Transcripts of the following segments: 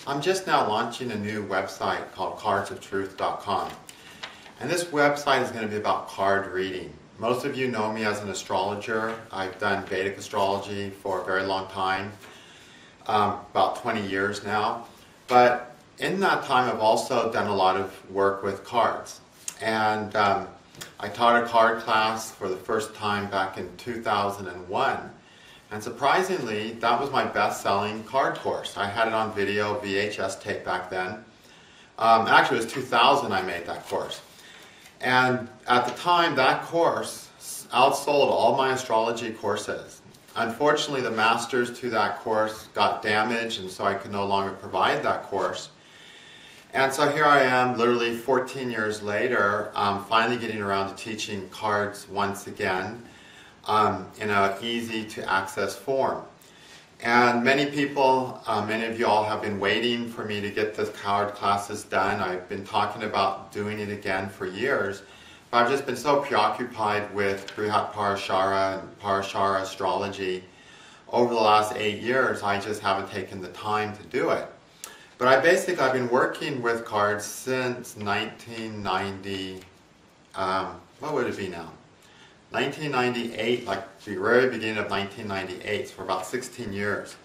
I'm just now launching a new website called cardsoftruth.com. And this website is going to be about card reading. Most of you know me as an astrologer. I've done Vedic astrology for a very long time, about 20 years now. But in that time, I've also done a lot of work with cards. And I taught a card class for the first time back in 2001. And surprisingly, that was my best-selling card course. I had it on video, VHS tape back then. Actually, it was 2000 I made that course. And at the time, that course outsold all my astrology courses. Unfortunately, the masters to that course got damaged, and so I could no longer provide that course. And so here I am, literally 14 years later, finally getting around to teaching cards once again in an easy-to-access form. And many people, many of you all have been waiting for me to get the card classes done. I've been talking about doing it again for years, but I've just been so preoccupied with Brihat Parashara and Parashara astrology over the last 8 years, I just haven't taken the time to do it. But I've been working with cards since 1990, what would it be now? 1998, like the very beginning of 1998, so for about 16 years.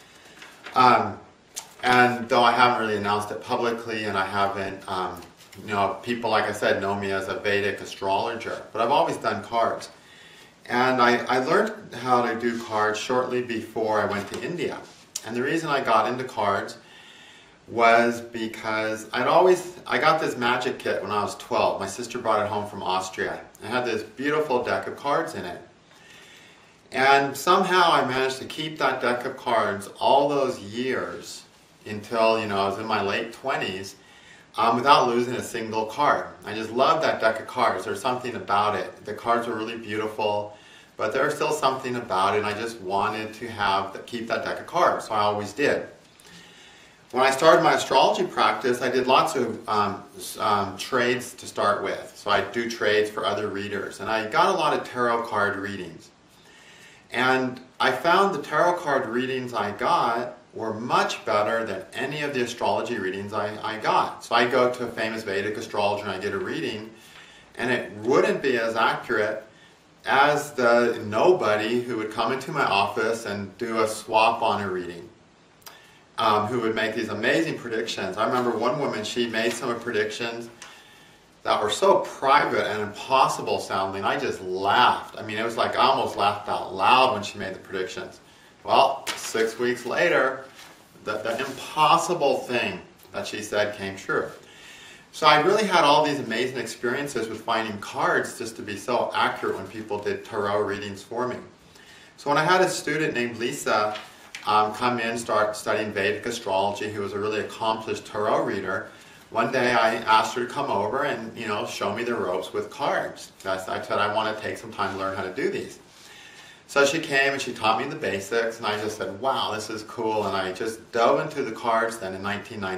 And though I haven't really announced it publicly, and I haven't, people, like I said, know me as a Vedic astrologer, but I've always done cards. And I learned how to do cards shortly before I went to India. And the reason I got into cards was because I got this magic kit when I was 12. My sister brought it home from Austria. It had this beautiful deck of cards in it. And somehow I managed to keep that deck of cards all those years until, I was in my late 20s without losing a single card. I just loved that deck of cards. There's something about it. The cards were really beautiful, but there was still something about it, and I just wanted to keep that deck of cards, so I always did. When I started my astrology practice, I did lots of trades to start with. So I do trades for other readers. And I got a lot of tarot card readings. And I found the tarot card readings I got were much better than any of the astrology readings I got. So I go to a famous Vedic astrologer and I get a reading, and it wouldn't be as accurate as the nobody who would come into my office and do a swap on a reading. Who would make these amazing predictions. I remember one woman, she made some predictions that were so private and impossible sounding, I just laughed. I mean, it was like I almost laughed out loud when she made the predictions. Well, 6 weeks later, the impossible thing that she said came true. So I really had all these amazing experiences with finding cards just to be so accurate when people did tarot readings for me. So when I had a student named Lisa come in, start studying Vedic astrology, who was a really accomplished tarot reader, one day I asked her to come over and, show me the ropes with cards. I said, I want to take some time to learn how to do these. So she came and she taught me the basics, and I just said, wow, this is cool. And I just dove into the cards then in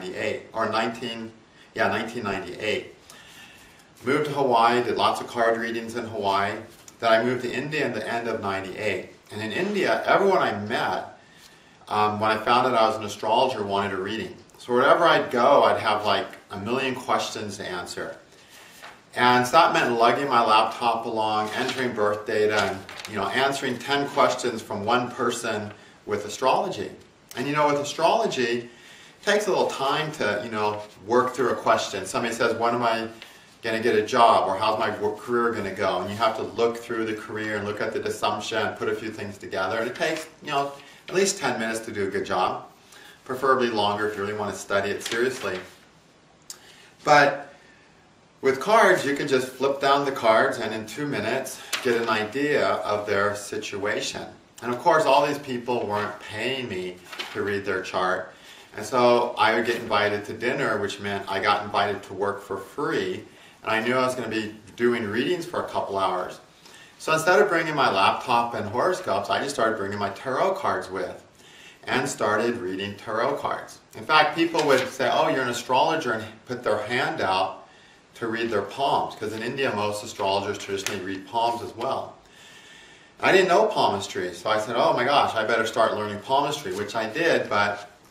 1998. Moved to Hawaii, did lots of card readings in Hawaii. Then I moved to India in the end of 98. And in India, everyone I met, when I found out I was an astrologer, wanted a reading. So wherever I'd go, I'd have like a million questions to answer. And so that meant lugging my laptop along, entering birth data, and answering 10 questions from one person with astrology. And with astrology, it takes a little time to work through a question. Somebody says, when am I going to get a job, or how's my career going to go? And you have to look through the career and look at the assumption, put a few things together. And it takes at least 10 minutes to do a good job, preferably longer if you really want to study it seriously. But with cards, you can just flip down the cards and in 2 minutes get an idea of their situation. And of course, all these people weren't paying me to read their chart. And so I would get invited to dinner, which meant I got invited to work for free. And I knew I was going to be doing readings for a couple hours. So instead of bringing my laptop and horoscopes, I just started bringing my tarot cards with and started reading tarot cards. In fact, people would say, oh, you're an astrologer, and put their hand out to read their palms, because in India, most astrologers traditionally read palms as well. I didn't know palmistry, so I said, oh my gosh, I better start learning palmistry, which I did, but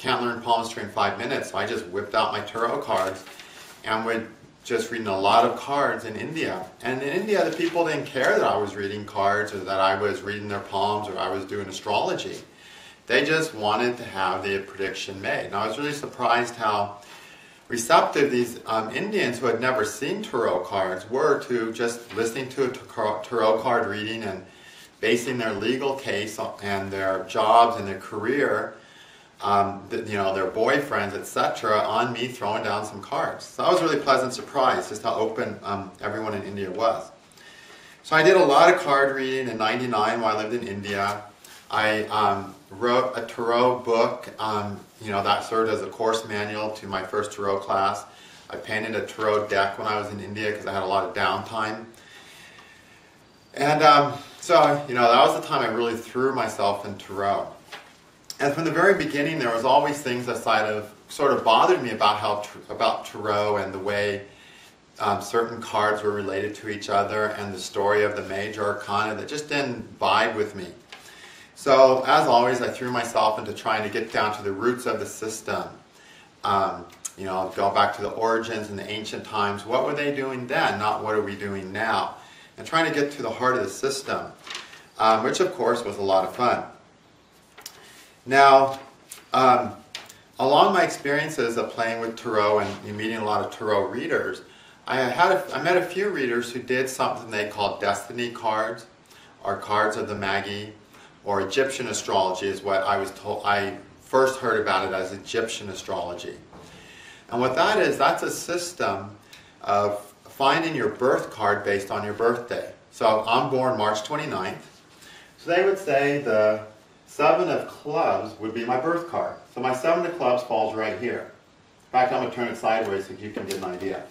can't learn palmistry in 5 minutes, so I just whipped out my tarot cards and would just reading a lot of cards in India. And in India, the people didn't care that I was reading cards or that I was reading their palms or I was doing astrology. They just wanted to have the prediction made. And I was really surprised how receptive these Indians who had never seen tarot cards were to just listening to a tarot card reading and basing their legal case and their jobs and their career, their boyfriends, etc., on me throwing down some cards. So that was a really pleasant surprise, just how open everyone in India was. So I did a lot of card reading in '99 while I lived in India. I wrote a tarot book, that served as a course manual to my first tarot class. I painted a tarot deck when I was in India because I had a lot of downtime. And so that was the time I really threw myself in tarot. And from the very beginning, there was always things that sort of bothered me about tarot and the way certain cards were related to each other and the story of the major arcana that just didn't vibe with me. So, as always, I threw myself into trying to get down to the roots of the system. Go back to the origins in the ancient times. What were they doing then? Not what are we doing now? And trying to get to the heart of the system, which of course was a lot of fun. Now, along my experiences of playing with tarot and meeting a lot of tarot readers, I met a few readers who did something they called destiny cards, or cards of the Magi, or Egyptian astrology is what I was told. I first heard about it as Egyptian astrology. And what that is, that's a system of finding your birth card based on your birthday. So I'm born March 29th. So they would say the 7 of clubs would be my birth card. So my 7 of clubs falls right here. In fact, I'm going to turn it sideways so you can get an idea.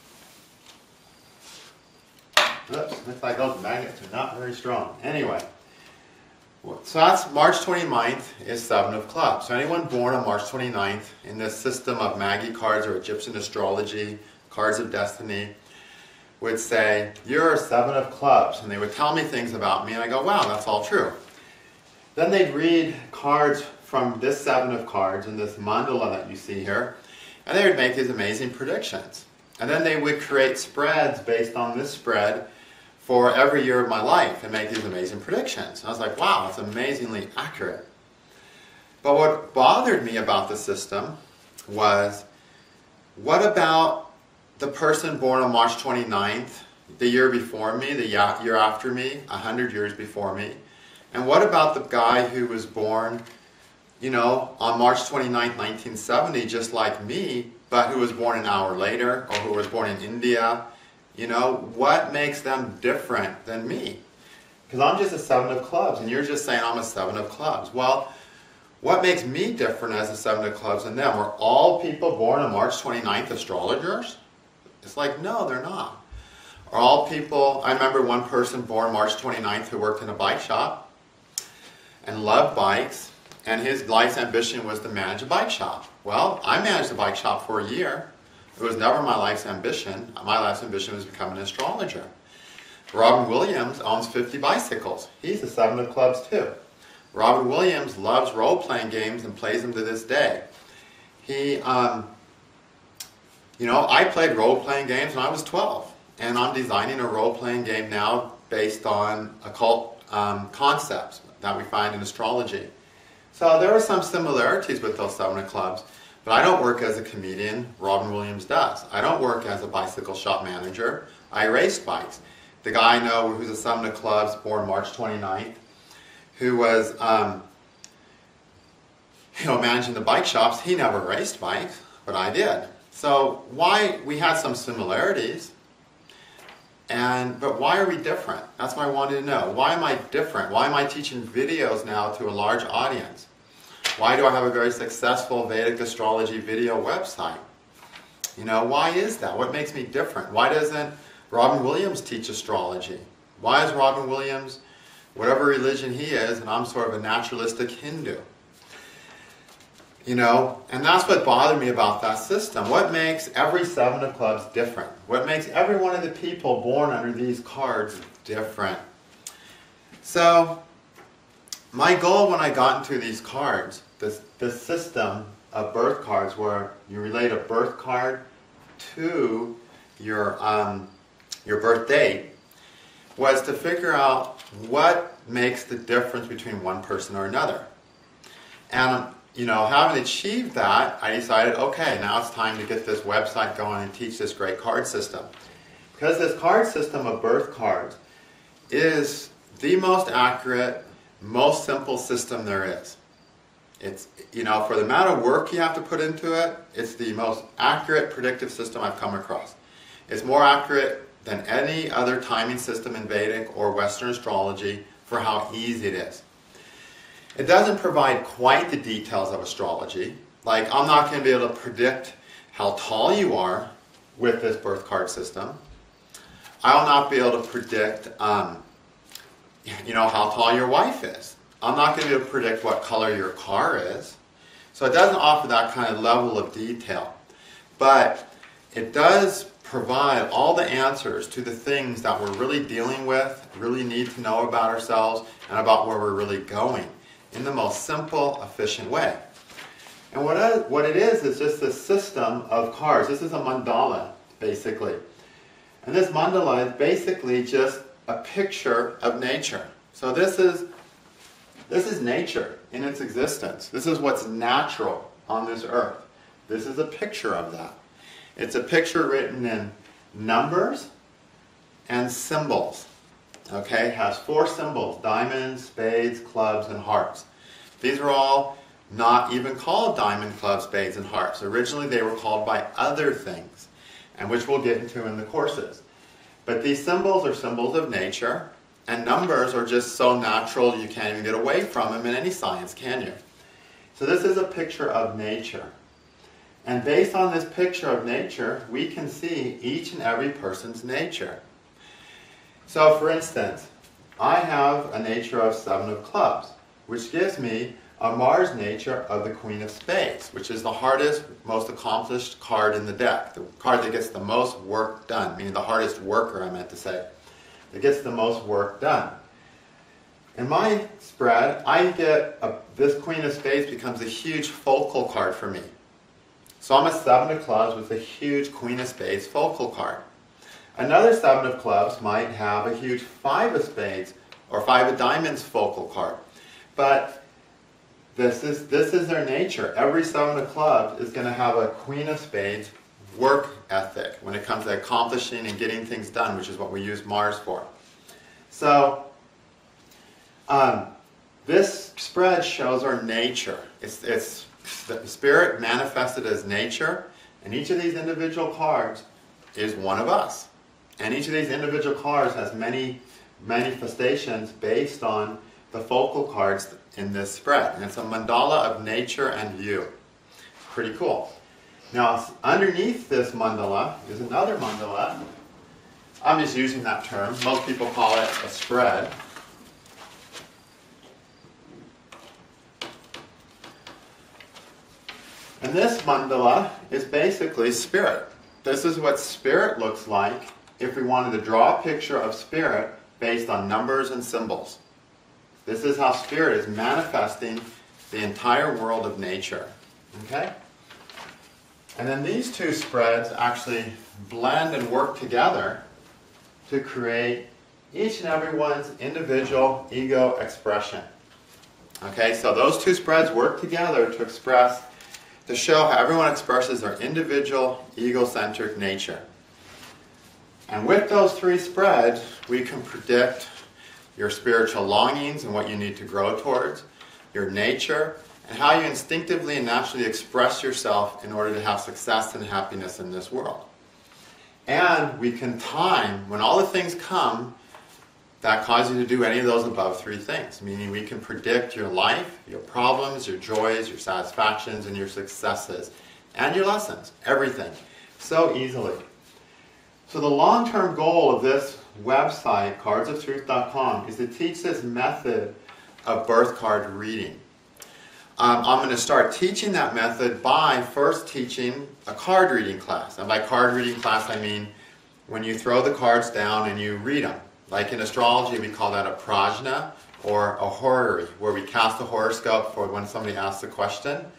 Oops, looks like those magnets are not very strong. Anyway. So that's March 29th is 7 of clubs. So anyone born on March 29th in this system of Magi cards or Egyptian astrology, cards of destiny, would say, you're a 7 of clubs. And they would tell me things about me and I go, wow, that's all true. Then they'd read cards from this 7 of cards in this mandala that you see here, and they would make these amazing predictions. And then they would create spreads based on this spread for every year of my life and make these amazing predictions. And I was like, wow, that's amazingly accurate. But what bothered me about the system was, what about the person born on March 29th, the year before me, the year after me, 100 years before me? And what about the guy who was born, on March 29th, 1970, just like me, but who was born an hour later, or who was born in India? What makes them different than me? Because I'm just a 7 of clubs, and you're just saying I'm a 7 of clubs. Well, what makes me different as a 7 of clubs than them? Are all people born on March 29th astrologers? It's like, no, they're not. Are all people, I remember one person born March 29th who worked in a bike shop and loved bikes, and his life's ambition was to manage a bike shop. Well, I managed a bike shop for a year. It was never my life's ambition. My life's ambition was to become an astrologer. Robin Williams owns 50 bicycles. He's a 7 of clubs too. Robin Williams loves role-playing games and plays them to this day. I played role-playing games when I was 12, and I'm designing a role-playing game now based on occult concepts that we find in astrology. So there are some similarities with those 7 of clubs. But I don't work as a comedian, Robin Williams does. I don't work as a bicycle shop manager. I race bikes. The guy I know who's a 7 of clubs, born March 29th, who was managing the bike shops, he never raced bikes, but I did. So we had some similarities, but why are we different? That's what I wanted to know. Why am I different? Why am I teaching videos now to a large audience? Why do I have a very successful Vedic astrology video website? Why is that? What makes me different? Why doesn't Robin Williams teach astrology? Why is Robin Williams, whatever religion he is, and I'm sort of a naturalistic Hindu? And that's what bothered me about that system. What makes every 7 of clubs different? What makes every one of the people born under these cards different? So, my goal when I got into these cards, this system of birth cards, where you relate a birth card to your birth date, was to figure out what makes the difference between one person or another. And having achieved that, I decided, okay, now it's time to get this website going and teach this great card system. Because this card system of birth cards is the most accurate, most simple system there is. It's, for the amount of work you have to put into it, it's the most accurate predictive system I've come across. It's more accurate than any other timing system in Vedic or Western astrology for how easy it is. It doesn't provide quite the details of astrology. Like, I'm not going to be able to predict how tall you are with this birth card system. I will not be able to predict, how tall your wife is. I'm not going to be able to predict what color your car is. So it doesn't offer that kind of level of detail. But it does provide all the answers to the things that we're really dealing with, really need to know about ourselves, and about where we're really going in the most simple, efficient way. And what it is just a system of cards. This is a mandala, basically. And this mandala is basically just a picture of nature. So this is nature in its existence. This is what's natural on this earth. This is a picture of that. It's a picture written in numbers and symbols. Okay, it has 4 symbols: diamonds, spades, clubs, and hearts. These are all not even called diamond, clubs, spades, and hearts. Originally they were called by other things, and which we'll get into in the courses. But these symbols are symbols of nature, and numbers are just so natural you can't even get away from them in any science, can you? So this is a picture of nature. And based on this picture of nature, we can see each and every person's nature. So for instance, I have a nature of 7 of clubs, which gives me a Mars nature of the Queen of Spades, which is the hardest, most accomplished card in the deck. The card that gets the most work done, meaning the hardest worker, I meant to say. That gets the most work done. In my spread, I get this Queen of Spades becomes a huge focal card for me. So I'm a 7 of clubs with a huge Queen of Spades focal card. Another 7 of clubs might have a huge 5 of spades or 5 of diamonds focal card. But this is their nature. Every 7 of clubs is going to have a Queen of Spades work ethic when it comes to accomplishing and getting things done, which is what we use Mars for. So this spread shows our nature. It's the spirit manifested as nature, and each of these individual cards is one of us. And each of these individual cards has many manifestations based on the focal cards in this spread. And it's a mandala of nature and view. Pretty cool. Now, underneath this mandala is another mandala. I'm just using that term. Most people call it a spread. And this mandala is basically spirit. This is what spirit looks like if we wanted to draw a picture of spirit based on numbers and symbols. This is how spirit is manifesting the entire world of nature. Okay? And then these two spreads actually blend and work together to create each and everyone's individual ego expression. Okay, so those two spreads work together to show how everyone expresses their individual egocentric nature. And with those 3 spreads, we can predict your spiritual longings and what you need to grow towards, your nature, and how you instinctively and naturally express yourself in order to have success and happiness in this world. And we can time, when all the things come that cause you to do any of those above 3 things, meaning we can predict your life, your problems, your joys, your satisfactions, and your successes, and your lessons, everything, so easily. So the long-term goal of this website, cardsoftruth.com, is to teach this method of birth card reading. I'm going to start teaching that method by first teaching a card reading class. And by card reading class, I mean when you throw the cards down and you read them. Like in astrology, we call that a prajna or a horary, where we cast a horoscope for when somebody asks a question.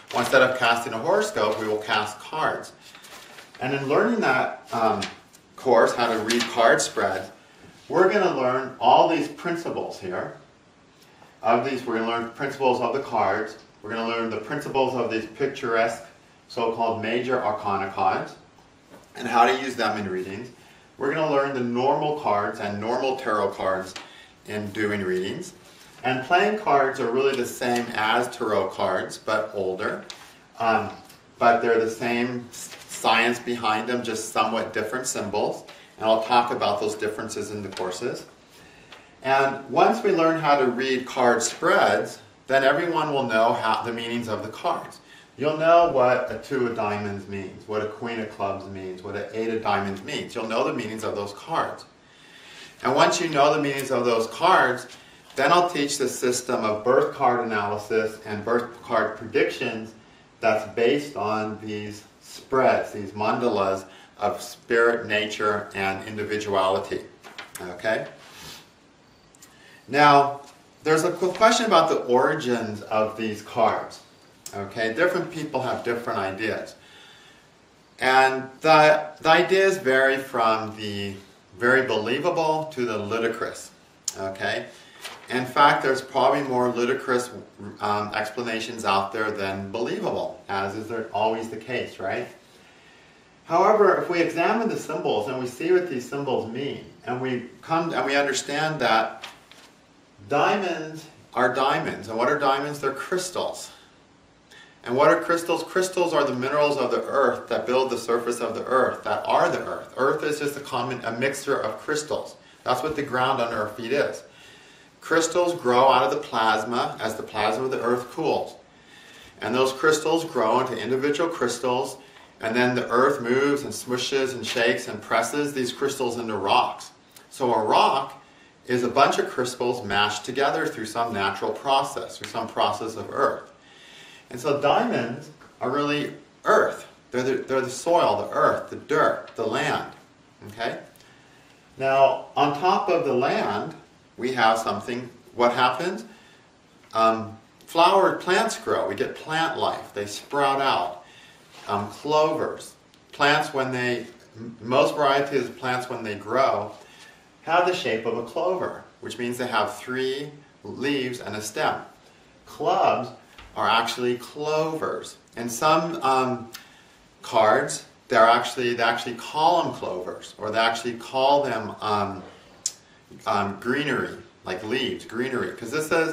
Well, instead of casting a horoscope, we will cast cards. And in learning that course, how to read card spreads, we're going to learn all these principles here. Of these, we're going to learn principles of the cards. We're going to learn the principles of these picturesque, so-called major arcana cards, and how to use them in readings. We're going to learn the normal cards and normal tarot cards in doing readings. And playing cards are really the same as tarot cards, but older. But they're the same science behind them, just somewhat different symbols. And I'll talk about those differences in the courses. And once we learn how to read card spreads, then everyone will know the meanings of the cards. You'll know what a 2 of diamonds means, what a queen of clubs means, what an 8 of diamonds means. You'll know the meanings of those cards. And once you know the meanings of those cards, then I'll teach the system of birth card analysis and birth card predictions that's based on these spreads, these mandalas of spirit, nature, and individuality. Okay? Now, there's a question about the origins of these cards. Okay? Different people have different ideas. And the ideas vary from the very believable to the ludicrous. Okay? In fact, there's probably more ludicrous explanations out there than believable, as is always the case, right? However, if we examine the symbols and we see what these symbols mean, and we understand that diamonds are diamonds. And what are diamonds? They're crystals. And what are crystals? Crystals are the minerals of the earth that build the surface of the earth, that are the earth. Earth is just a mixture of crystals. That's what the ground under our feet is. Crystals grow out of the plasma as the plasma of the earth cools. And those crystals grow into individual crystals, and then the earth moves and smushes and shakes and presses these crystals into rocks. So a rock is a bunch of crystals mashed together through some natural process, through some process of earth. And so diamonds are really earth. They're the soil, the earth, the dirt, the land. Okay? Now, on top of the land, we have something. What happens? Plants grow. We get plant life. They sprout out. Clovers. Plants, most varieties of plants when they grow, have the shape of a clover, which means they have 3 leaves and a stem. Clubs are actually clovers. In some cards, they actually call them clovers, or they actually call them greenery, like leaves, greenery, because this is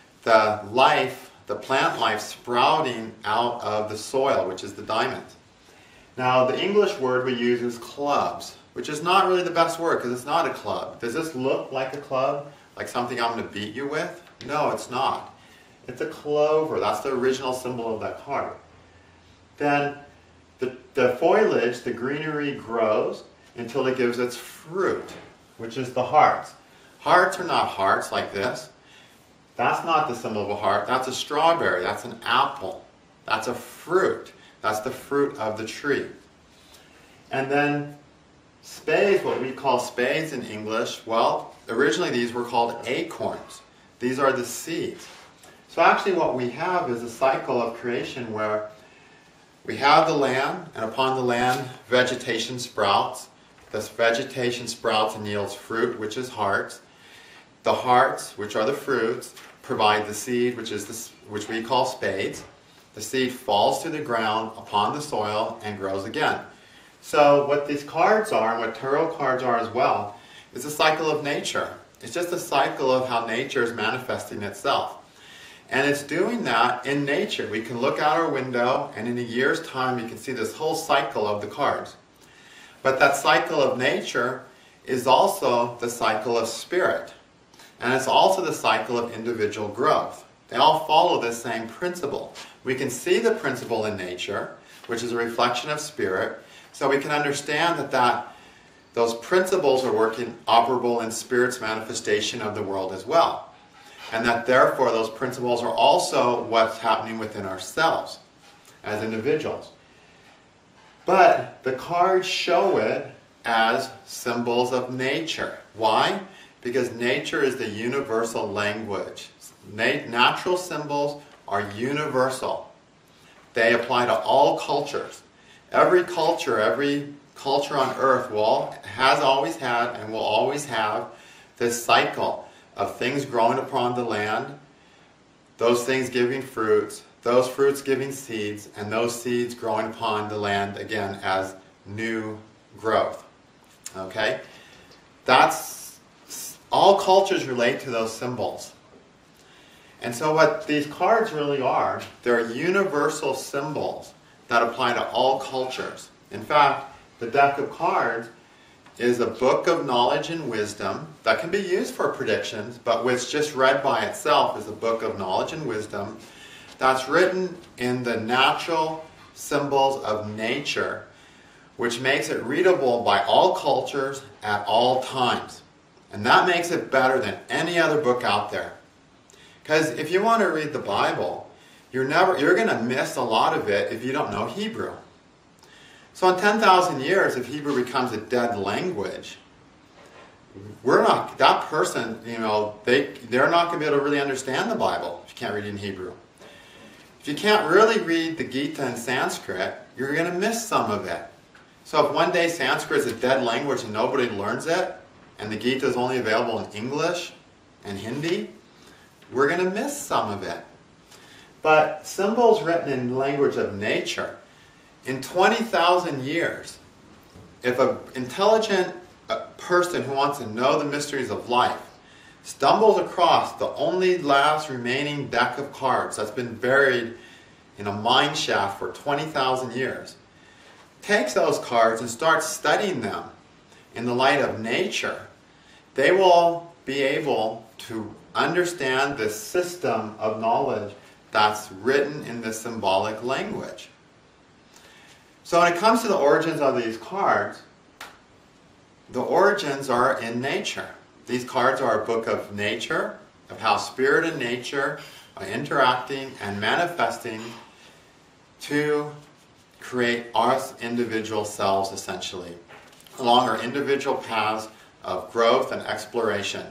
the plant life sprouting out of the soil, which is the diamond. Now, the English word we use is clubs, which is not really the best word because it's not a club. Does this look like a club? Like something I'm going to beat you with? No, it's not. It's a clover. That's the original symbol of that card. Then the foliage, the greenery, grows until it gives its fruit, which is the hearts. Hearts are not hearts like this. That's not the symbol of a heart. That's a strawberry. That's an apple. That's a fruit. That's the fruit of the tree. And then spades, what we call spades in English, well, originally these were called acorns. These are the seeds. So actually what we have is a cycle of creation where we have the land, and upon the land, vegetation sprouts. This vegetation sprouts and yields fruit, which is hearts. The hearts, which are the fruits, provide the seed, which we call spades. The seed falls to the ground upon the soil and grows again. So what these cards are, and what tarot cards are as well, is a cycle of nature. It's just a cycle of how nature is manifesting itself. And it's doing that in nature. We can look out our window, and in a year's time, you can see this whole cycle of the cards. But that cycle of nature is also the cycle of spirit. And it's also the cycle of individual growth. They all follow this same principle. We can see the principle in nature, which is a reflection of spirit, so we can understand that those principles are working operable in spirit's manifestation of the world as well. And that therefore those principles are also what's happening within ourselves as individuals. But the cards show it as symbols of nature. Why? Because nature is the universal language. Natural symbols are universal. They apply to all cultures. Every culture on earth has always had and will always have this cycle of things growing upon the land, those things giving fruits, those fruits giving seeds, and those seeds growing upon the land again as new growth. Okay? All cultures relate to those symbols. And so what these cards really are, they're universal symbols that apply to all cultures. In fact, the deck of cards is a book of knowledge and wisdom that can be used for predictions, but which just read by itself is a book of knowledge and wisdom that's written in the natural symbols of nature, which makes it readable by all cultures at all times. And that makes it better than any other book out there. Because if you want to read the Bible, you're going to miss a lot of it if you don't know Hebrew. So in 10,000 years, if Hebrew becomes a dead language, that person, they're not going to be able to really understand the Bible if you can't read it in Hebrew. If you can't really read the Gita in Sanskrit, you're going to miss some of it. So if one day Sanskrit is a dead language and nobody learns it, and the Gita is only available in English and Hindi, we're going to miss some of it. But symbols written in language of nature, in 20,000 years, if an intelligent person who wants to know the mysteries of life stumbles across the only last remaining deck of cards that's been buried in a mine shaft for 20,000 years, takes those cards and starts studying them in the light of nature, they will be able to understand the system of knowledge that's written in the symbolic language. So when it comes to the origins of these cards, the origins are in nature. These cards are a book of nature, of how spirit and nature are interacting and manifesting to create us individual selves, essentially, along our individual paths of growth and exploration.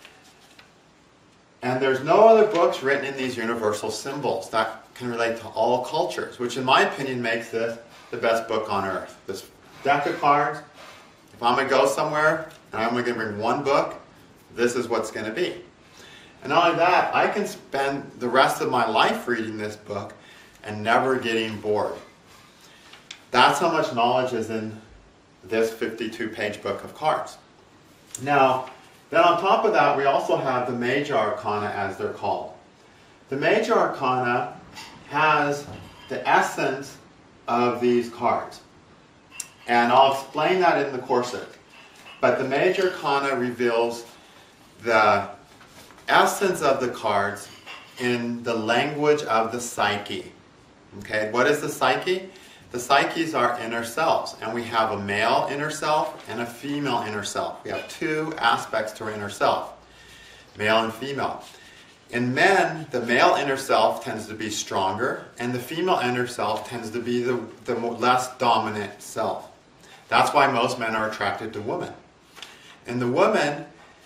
And there's no other books written in these universal symbols that can relate to all cultures, which in my opinion makes this the best book on earth. This deck of cards, if I'm going to go somewhere and I'm going to bring one book, this is what's going to be. And not only that, I can spend the rest of my life reading this book and never getting bored. That's how much knowledge is in this 52-page book of cards. Now, then on top of that, we also have the major arcana, as they're called. The major arcana has the essence of these cards. And I'll explain that in the courses. But the major arcana reveals the essence of the cards in the language of the psyche. Okay, what is the psyche? The psyches are inner selves, and we have a male inner self and a female inner self. We have two aspects to our inner self, male and female. In men, the male inner self tends to be stronger, and the female inner self tends to be the less dominant self. That's why most men are attracted to women. In the woman,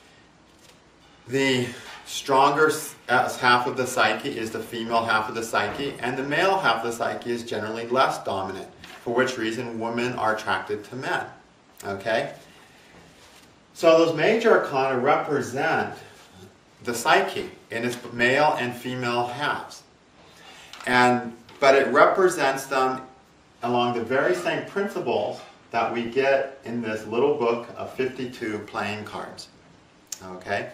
the stronger half of the psyche is the female half of the psyche, and the male half of the psyche is generally less dominant, for which reason women are attracted to men. Okay? So those major arcana represent the psyche in its male and female halves. But it represents them along the very same principles that we get in this little book of 52 playing cards. Okay?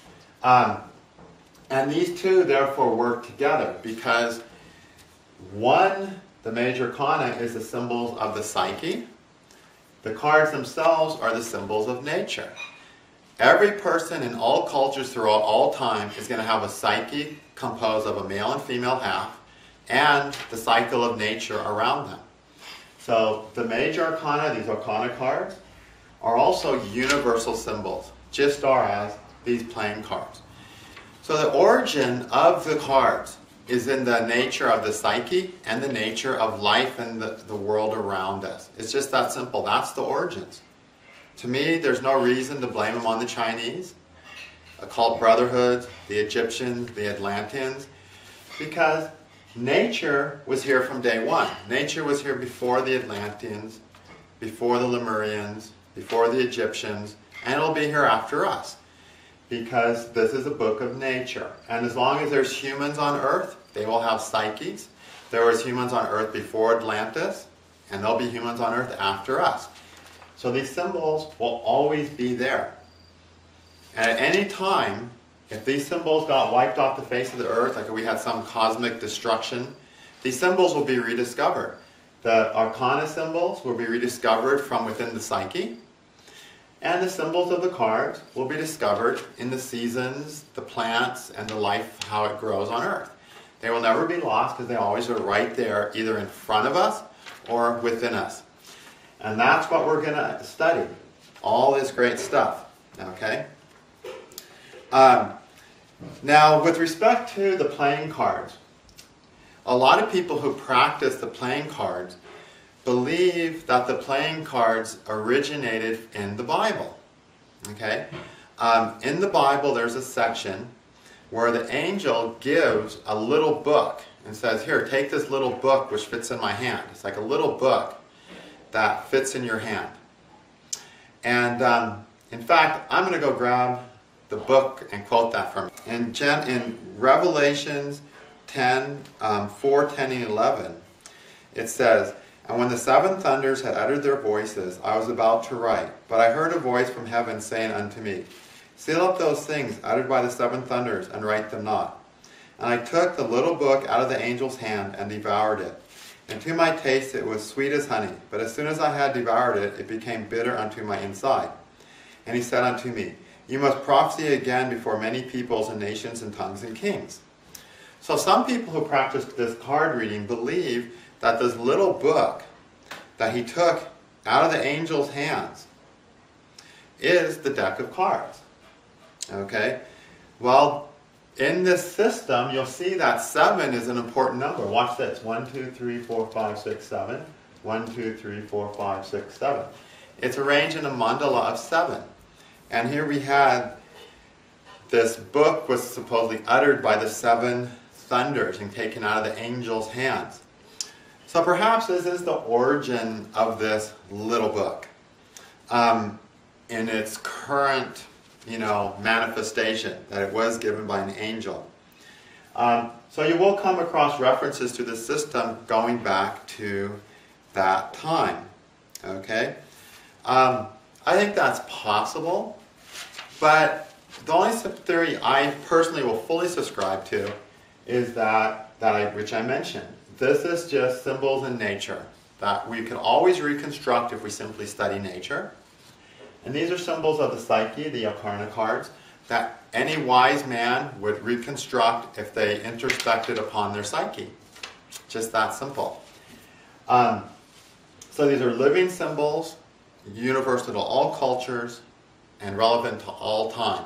And these two therefore work together because one, the major arcana, is the symbols of the psyche. The cards themselves are the symbols of nature. Every person in all cultures throughout all time is going to have a psyche composed of a male and female half and the cycle of nature around them. So the major arcana, these arcana cards, are also universal symbols, just as these playing cards. So the origin of the cards is in the nature of the psyche and the nature of life and the world around us. It's just that simple. That's the origins. To me, there's no reason to blame them on the Chinese, occult brotherhoods, the Egyptians, the Atlanteans, because nature was here from day one. Nature was here before the Atlanteans, before the Lemurians, before the Egyptians, and it'll be here after us. Because this is a book of nature. And as long as there's humans on Earth, they will have psyches. There was humans on Earth before Atlantis, and there'll be humans on Earth after us. So these symbols will always be there. And at any time, if these symbols got wiped off the face of the Earth, like if we had some cosmic destruction, these symbols will be rediscovered. The arcana symbols will be rediscovered from within the psyche, and the symbols of the cards will be discovered in the seasons, the plants, and the life, how it grows on Earth. They will never be lost because they always are right there, either in front of us or within us. And that's what we're going to study. All this great stuff. Okay? Now, with respect to the playing cards, a lot of people who practice the playing cards believe that the playing cards originated in the Bible. Okay? In the Bible, there's a section where the angel gives a little book and says, here, take this little book which fits in my hand. It's like a little book that fits in your hand. And in fact, I'm going to go grab the book and quote that from it. In Revelations 10, 4, 10, and 11, it says, and when the seven thunders had uttered their voices, I was about to write. But I heard a voice from heaven saying unto me, seal up those things uttered by the seven thunders, and write them not. And I took the little book out of the angel's hand, and devoured it. And to my taste it was sweet as honey. But as soon as I had devoured it, it became bitter unto my inside. And he said unto me, you must prophesy again before many peoples and nations and tongues and kings. So some people who practice this card reading believe that this little book that he took out of the angel's hands is the deck of cards. Okay? Well, in this system, you'll see that 7 is an important number. Watch this. 1, 2, 3, 4, 5, 6, 7. 1, 2, 3, 4, 5, 6, 7. It's arranged in a mandala of 7. And here we had this book was supposedly uttered by the 7 thunders and taken out of the angel's hands. So perhaps this is the origin of this little book in its current, manifestation, that it was given by an angel. So you will come across references to the system going back to that time. Okay? I think that's possible, but the only theory I personally will fully subscribe to is which I mentioned. This is just symbols in nature that we can always reconstruct if we simply study nature. And these are symbols of the psyche, the arcana cards, that any wise man would reconstruct if they introspected upon their psyche. Just that simple. So these are living symbols, universal to all cultures, and relevant to all time,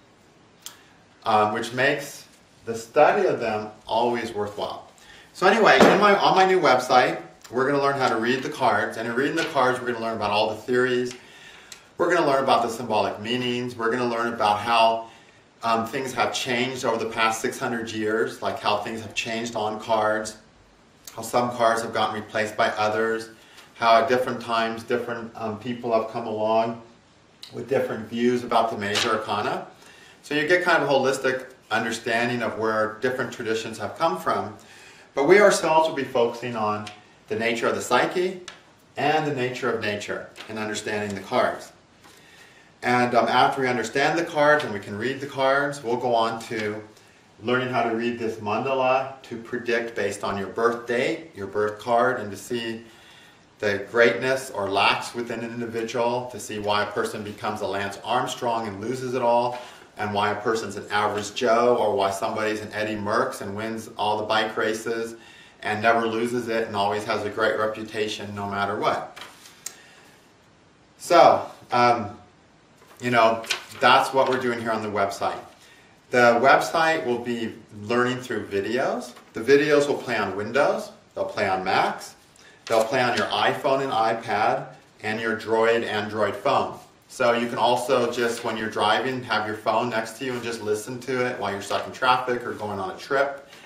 which makes the study of them always worthwhile. So anyway, on my new website, we're going to learn how to read the cards, and in reading the cards, we're going to learn about all the theories. We're going to learn about the symbolic meanings. We're going to learn about how things have changed over the past 600 years, like how things have changed on cards, how some cards have gotten replaced by others, how at different times different people have come along with different views about the major arcana. So you get kind of a holistic understanding of where different traditions have come from. But we ourselves will be focusing on the nature of the psyche and the nature of nature in understanding the cards. And after we understand the cards and we can read the cards, we'll go on to learning how to read this mandala to predict based on your birth date, your birth card, and to see the greatness or lacks within an individual, to see why a person becomes a Lance Armstrong and loses it all, and why a person's an average Joe, or why somebody's an Eddie Merckx and wins all the bike races and never loses it and always has a great reputation no matter what. So, that's what we're doing here on the website. The website will be learning through videos. The videos will play on Windows, they'll play on Macs, they'll play on your iPhone and iPad, and your Droid Android phone. So you can also just, when you're driving, have your phone next to you and just listen to it while you're stuck in traffic or going on a trip.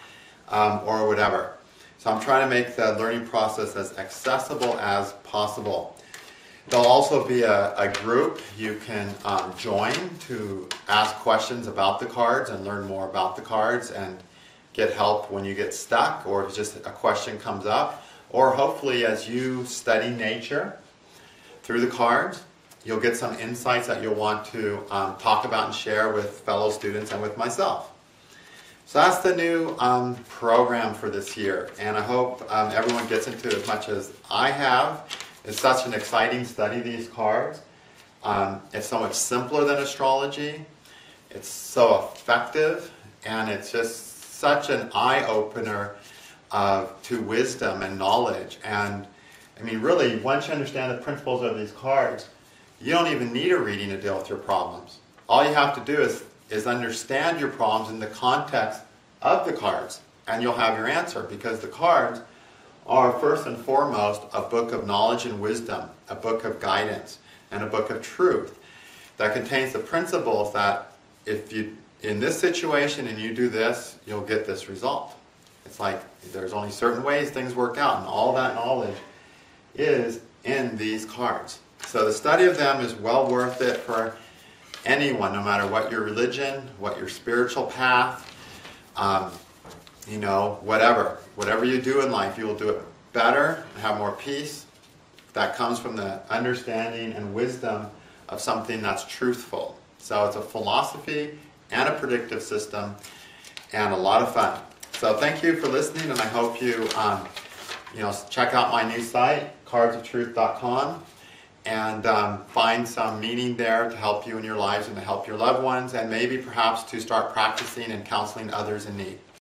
or whatever. So I'm trying to make the learning process as accessible as possible. There'll also be a group you can join to ask questions about the cards and learn more about the cards and get help when you get stuck or if just a question comes up. Or hopefully as you study nature through the cards, you'll get some insights that you'll want to talk about and share with fellow students and with myself. So that's the new program for this year, and I hope everyone gets into it as much as I have. It's such an exciting study, these cards. It's so much simpler than astrology. It's so effective, and it's just such an eye-opener to wisdom and knowledge. And I mean, really, once you understand the principles of these cards, you don't even need a reading to deal with your problems. All you have to do is understand your problems in the context of the cards, and you'll have your answer, because the cards are first and foremost a book of knowledge and wisdom, a book of guidance, and a book of truth that contains the principles that if you, in this situation and you do this, you'll get this result. It's like there's only certain ways things work out, and all that knowledge is in these cards. So the study of them is well worth it for anyone, no matter what your religion, what your spiritual path, you know, whatever you do in life, you will do it better and have more peace. That comes from the understanding and wisdom of something that's truthful. So it's a philosophy and a predictive system and a lot of fun. So thank you for listening, and I hope you, check out my new site, cardsoftruth.com, and find some meaning there to help you in your lives and to help your loved ones, and maybe perhaps to start practicing and counseling others in need.